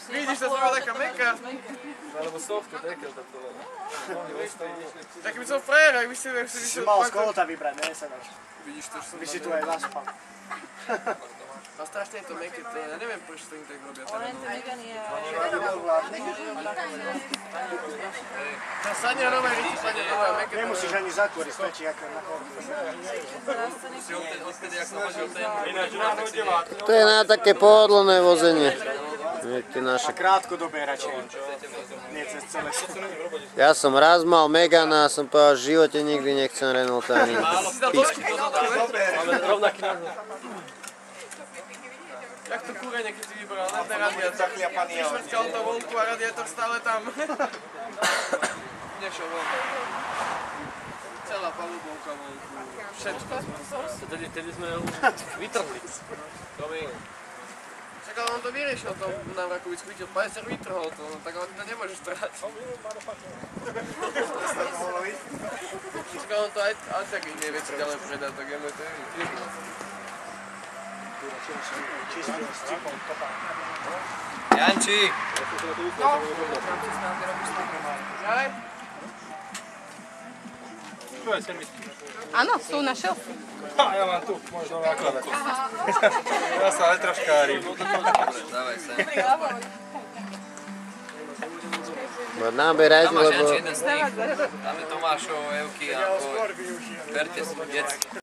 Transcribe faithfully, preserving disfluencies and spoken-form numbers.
Vidíš, to som taká meká. Alebo softu, dekel to bolo. Tak by som frajer, ak by si vyšiel... Si mal z kolota vybrať, ne sa dáš. Vidíš to, že som... By si tu aj zaspal. A strašne je to meké, to ja neviem, prečo to im tak robia. Len to Megan je... Tá sadne na nové ryti, sadne na nové meké. Nemusíš ani zatvoriť, stačí ako na korku. To je na také pohodlné vozenie. Viete, naše... Krátkodobé radšej. Nie cez celé. Ja som raz mal Megana a som povedal, že v živote nikdy nechcem Renaulta ani písku. Máme rovnaký názor. Jak to kúrenie, keď si vybral, len ten radiátor. Vyšvrtkal to vonku a radiátor stále tam. Nešiel von. Celá palubovka vonku. Všetko. Tedy, tedy sme ho vytrhli. Však ale on to vyriešil, to na Vrakovicku videl, Pajcer vytrhol to, no tak ale to nemôžeš trhať. Však on to aj, aj tak ich nevie, čo ďalej predá, tak jeme to je jedno. Janči! Aj? Tu je servisky. Áno, sú našiel. Ja mám tu, možno na klavetku. Ja sa elektroškárim. Dávaj sem. Naberajte, Tam máš lebo... jeden z nich. Tam je Tomášov, Evky a tvoj. Berte si, detsky.